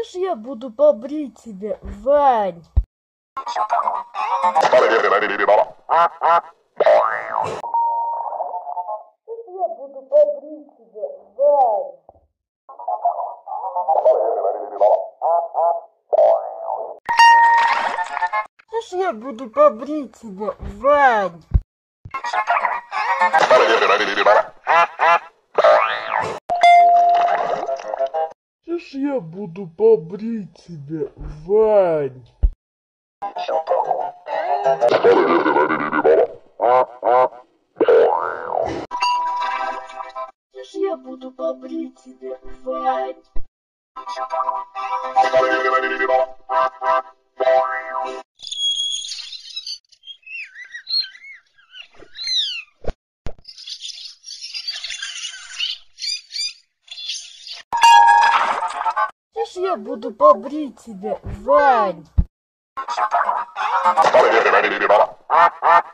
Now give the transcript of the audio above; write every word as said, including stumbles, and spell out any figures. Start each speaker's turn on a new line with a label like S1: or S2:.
S1: Слышь, я буду побрить тебя, Вань. Слышь, я буду побрить тебя, Вань. Слышь, я буду побрить тебя, Вань. Слышь, я буду побрить тебя, Вань. Слышь, я буду побрить тебя, Вань. Слышь, я буду побрить тебя, Вань.